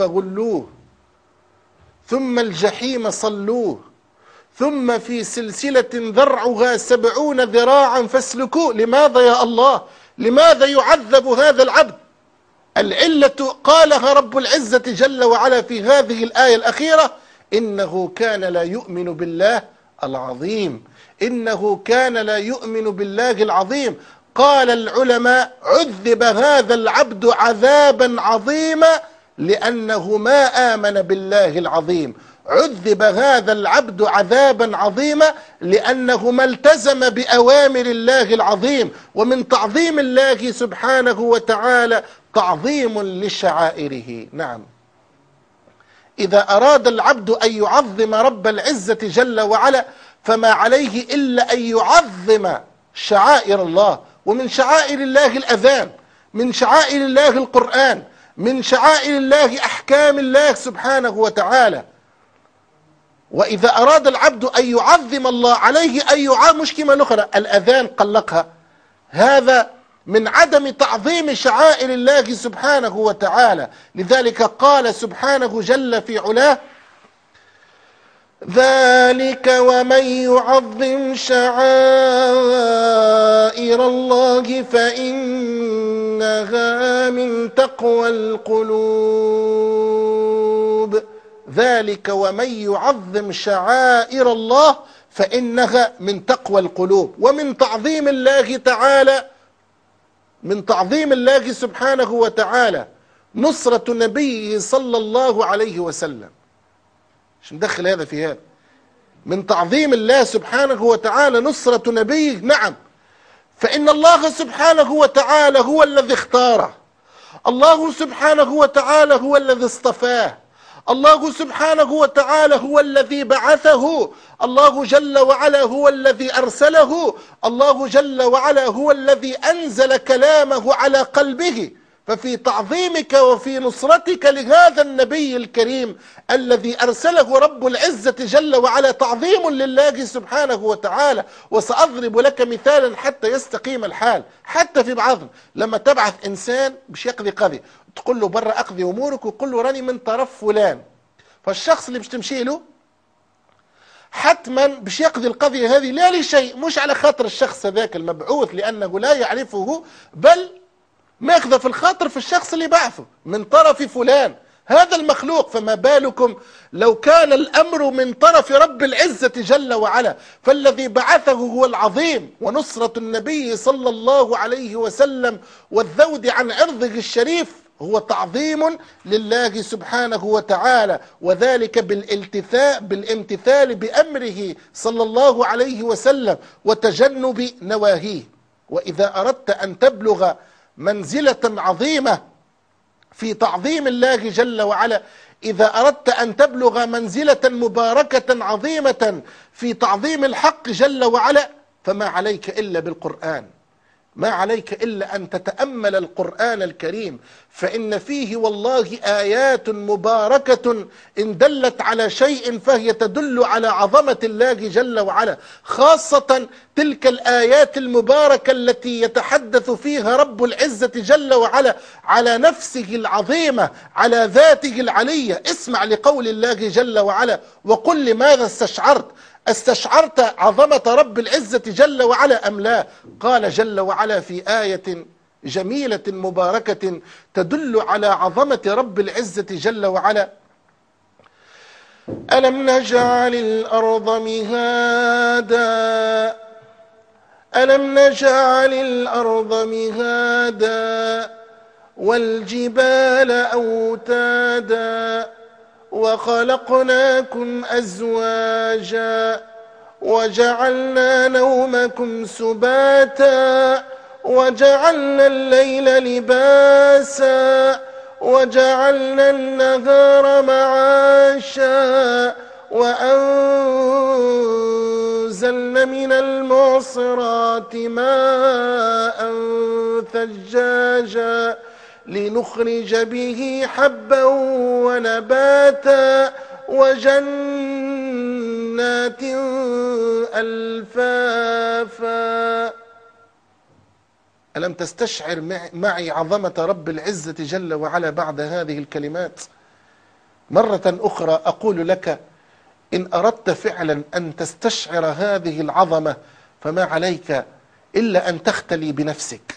فغلوه ثم الجحيم صلوه ثم في سلسلة ذرعها 70 ذراعا فاسلكوه. لماذا يا الله؟ لماذا يعذب هذا العبد؟ العلة قالها رب العزة جل وعلا في هذه الآية الأخيرة: إنه كان لا يؤمن بالله العظيم. إنه كان لا يؤمن بالله العظيم. قال العلماء: عذب هذا العبد عذابا عظيما لأنه ما آمن بالله العظيم. عذب هذا العبد عذابا عظيما لأنه ما التزم بأوامر الله العظيم. ومن تعظيم الله سبحانه وتعالى تعظيم لشعائره. نعم، إذا أراد العبد أن يعظم رب العزة جل وعلا فما عليه إلا أن يعظم شعائر الله. ومن شعائر الله الأذان، من شعائر الله القرآن، من شعائر الله أحكام الله سبحانه وتعالى. وإذا أراد العبد أن يعظم الله عليه أن يعظم، مش كما الأخرى الأذان قلقها، هذا من عدم تعظيم شعائر الله سبحانه وتعالى. لذلك قال سبحانه جل في علاه: ذلك ومن يعظم شعائر الله فإنها من تقوى القلوب. ذلك ومن يعظم شعائر الله فإنها من تقوى القلوب. ومن تعظيم الله تعالى، من تعظيم الله سبحانه وتعالى نصرة نبيه صلى الله عليه وسلم. مش ندخل هذا في هذا. من تعظيم الله سبحانه وتعالى نصرة نبيه. نعم، فإن الله سبحانه وتعالى هو الذي اختاره، الله سبحانه وتعالى هو الذي اصطفاه، الله سبحانه وتعالى هو الذي بعثه، الله جل وعلا هو الذي أرسله، الله جل وعلا هو الذي أنزل كلامه على قلبه. ففي تعظيمك وفي نصرتك لهذا النبي الكريم الذي أرسله رب العزة جل وعلا تعظيم لله سبحانه وتعالى. وسأضرب لك مثالا حتى يستقيم الحال. حتى في بعضهم لما تبعث إنسان باش يقضي قضية، تقول له برا أقضي أمورك، وقل له راني من طرف فلان، فالشخص اللي باش تمشي له حتما باش يقضي القضية هذه لا لشيء، مش على خاطر الشخص هذاك المبعوث لأنه لا يعرفه، بل ما ياخذ في الخاطر في الشخص اللي بعثه من طرف فلان، هذا المخلوق. فما بالكم لو كان الأمر من طرف رب العزة جل وعلا، فالذي بعثه هو العظيم. ونصرة النبي صلى الله عليه وسلم والذود عن عرضه الشريف هو تعظيم لله سبحانه وتعالى، وذلك بالامتثال بأمره صلى الله عليه وسلم وتجنب نواهيه. وإذا أردت أن تبلغ منزلة عظيمة في تعظيم الله جل وعلا، إذا أردت أن تبلغ منزلة مباركة عظيمة في تعظيم الحق جل وعلا، فما عليك إلا بالقرآن، ما عليك إلا أن تتأمل القرآن الكريم، فإن فيه والله آيات مباركة إن دلت على شيء فهي تدل على عظمة الله جل وعلا، خاصة تلك الآيات المباركة التي يتحدث فيها رب العزة جل وعلا على نفسه العظيمة، على ذاته العلية. اسمع لقول الله جل وعلا: وقل لماذا استشعرت عظمة رب العزة جل وعلا أم لا؟ قال جل وعلا في آية جميلة مباركة تدل على عظمة رب العزة جل وعلا: ألم نجعل الأرض مهادا، ألم نجعل الأرض مهادا والجبال أوتادا وخلقناكم أزواجا وجعلنا نومكم سباتا وجعلنا الليل لباسا وجعلنا النهار معاشا وأنزلنا من المعصرات ماء ثجاجا لنخرج به حبا ونباتا وجنات ألفافا. ألم تستشعر معي عظمة رب العزة جل وعلا بعد هذه الكلمات؟ مرة أخرى أقول لك: إن أردت فعلا أن تستشعر هذه العظمة فما عليك إلا أن تختلي بنفسك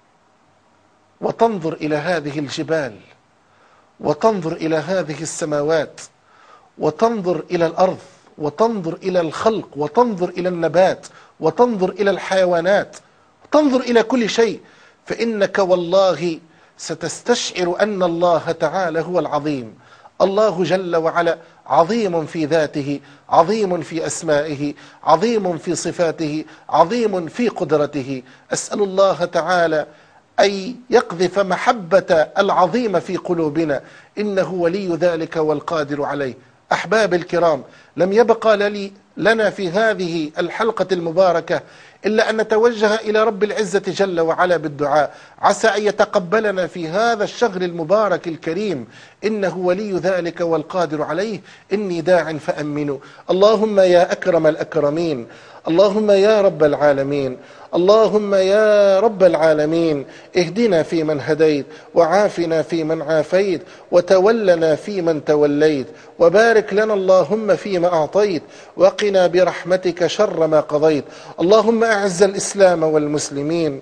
وتنظر إلى هذه الجبال، وتنظر إلى هذه السماوات، وتنظر إلى الأرض، وتنظر إلى الخلق، وتنظر إلى النبات، وتنظر إلى الحيوانات، وتنظر إلى كل شيء، فإنك والله ستستشعر أن الله تعالى هو العظيم. الله جل وعلا عظيم في ذاته، عظيم في أسمائه، عظيم في صفاته، عظيم في قدرته. أسأل الله تعالى أن يقذف محبة العظيم في قلوبنا، إنه ولي ذلك والقادر عليه. أحباب الكرام، لم يبقى لنا في هذه الحلقة المباركة إلا أن نتوجه إلى رب العزة جل وعلا بالدعاء، عسى أن يتقبلنا في هذا الشهر المبارك الكريم، إنه ولي ذلك والقادر عليه. إني داع فأمنوا. اللهم يا أكرم الأكرمين، اللهم يا رب العالمين، اللهم يا رب العالمين، اهدنا فيمن هديت، وعافنا فيمن عافيت، وتولنا فيمن توليت، وبارك لنا اللهم فيما أعطيت، وقنا برحمتك شر ما قضيت. اللهم أعز الإسلام والمسلمين،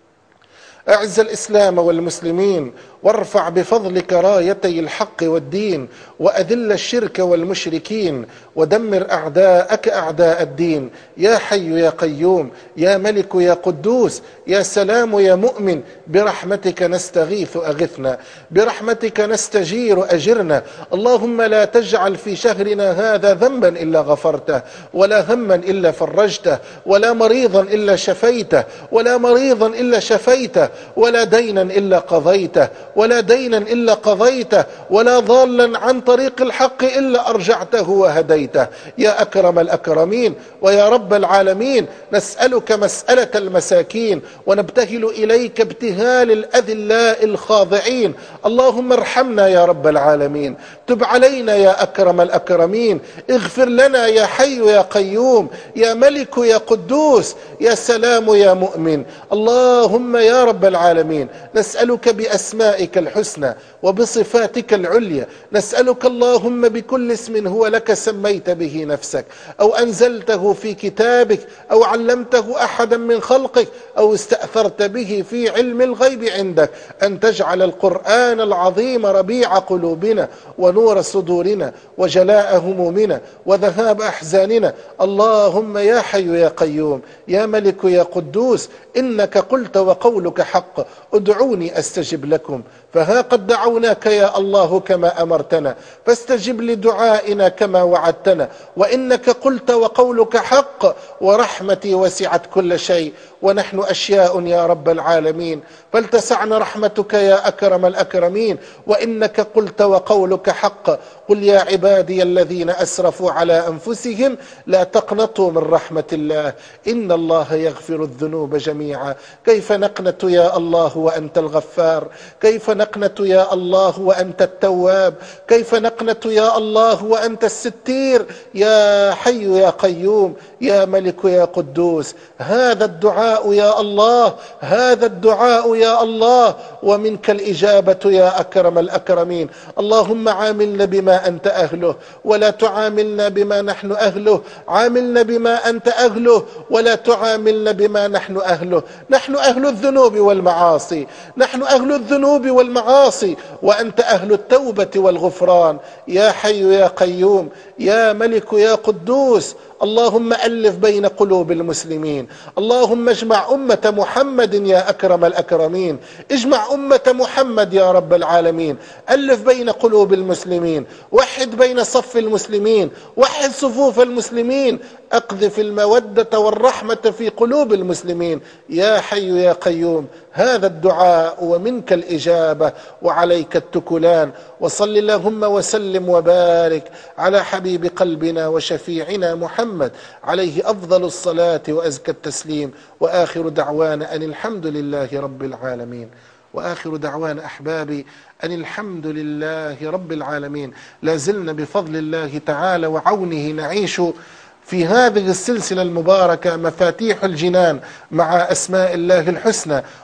أعز الإسلام والمسلمين، وارفع بفضلك رايتي الحق والدين، وأذل الشرك والمشركين، ودمر أعداءك أعداء الدين. يا حي يا قيوم، يا ملك يا قدوس، يا سلام يا مؤمن، برحمتك نستغيث أغثنا، برحمتك نستجير أجرنا. اللهم لا تجعل في شهرنا هذا ذنبا إلا غفرته، ولا هما إلا فرجته، ولا مريضا إلا شفيته، ولا مريضا إلا شفيته، ولا دينا إلا قضيته، ولا دينا إلا قضيته، ولا ضالا عن طريق الحق إلا أرجعته وهديته. يا أكرم الأكرمين ويا رب العالمين، نسألك مسألة المساكين، ونبتهل إليك ابتهال الأذلاء الخاضعين. اللهم ارحمنا يا رب العالمين، تب علينا يا أكرم الأكرمين، اغفر لنا يا حي يا قيوم، يا ملك يا قدوس، يا سلام يا مؤمن. اللهم يا رب العالمين، نسألك بأسمائك الحسنى وبصفاتك العليا، نسألك اللهم بكل اسم هو لك سميت به نفسك، أو أنزلته في كتابك، أو علمته أحدا من خلقك، أو استأثرت به في علم الغيب عندك، أن تجعل القرآن العظيم ربيع قلوبنا، ونور صدورنا، وجلاء همومنا، وذهاب أحزاننا. اللهم يا حي يا قيوم، يا ملك يا قدوس، إنك قلت وقولك حق: ادعوني أستجب لكم. فها قد دعوناك يا الله كما أمرتنا، فاستجب لدعائنا كما وعدتنا. وإنك قلت وقولك حق: ورحمتي وسعت كل شيء، ونحن أشياء يا رب العالمين، فلتسعنا رحمتك يا أكرم الأكرمين. وإنك قلت وقولك حق: قل يا عبادي الذين أسرفوا على أنفسهم لا تقنطوا من رحمة الله، إن الله يغفر الذنوب جميعا. كيف نقنط يا الله وأنت الغفار؟ كيف نقنط يا الله وأنت التواب؟ كيف نقنط يا الله وأنت الستير؟ يا حي يا قيوم، يا ملك يا قدوس، هذا الدعاء يا الله، هذا الدعاء يا الله، ومنك الإجابة يا أكرم الأكرمين. اللهم عاملنا بما أنت أهله، ولا تعاملنا بما نحن أهله. عاملنا بما أنت أهله، ولا تعاملنا بما نحن أهله. نحن أهل الذنوب والمعاصي، نحن أهل الذنوب والمعاصي، وأنت أهل التوبة والغفران. يا حي يا قيوم، يا ملك يا قدوس، اللهم ألف بين قلوب المسلمين. اللهم اجمع أمة محمد يا أكرم الأكرمين، اجمع أمة محمد يا رب العالمين، ألف بين قلوب المسلمين، وحد بين صف المسلمين، وحد صفوف المسلمين، أقذف المودة والرحمة في قلوب المسلمين. يا حي يا قيوم، هذا الدعاء ومنك الإجابة وعليك التكلان. وصل اللهم وسلم وبارك على حبيب قلبنا وشفيعنا محمد، عليه أفضل الصلاة وأزكى التسليم. وآخر دعوانا أن الحمد لله رب العالمين. وآخر دعوانا أحبابي أن الحمد لله رب العالمين. لازلنا بفضل الله تعالى وعونه نعيش في هذه السلسلة المباركة مفاتيح الجنان مع أسماء الله الحسنى،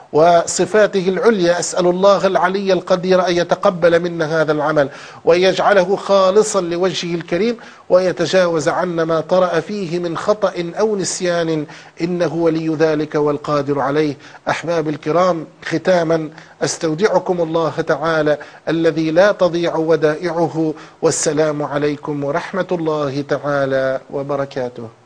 وصفاته العليا. أسأل الله العلي القدير أن يتقبل منا هذا العمل وأن يجعله خالصا لوجهه الكريم، ويتجاوز عنا ما طرأ فيه من خطأ أو نسيان، إنه ولي ذلك والقادر عليه. أحباب الكرام، ختاما أستودعكم الله تعالى الذي لا تضيع ودائعه، والسلام عليكم ورحمة الله تعالى وبركاته.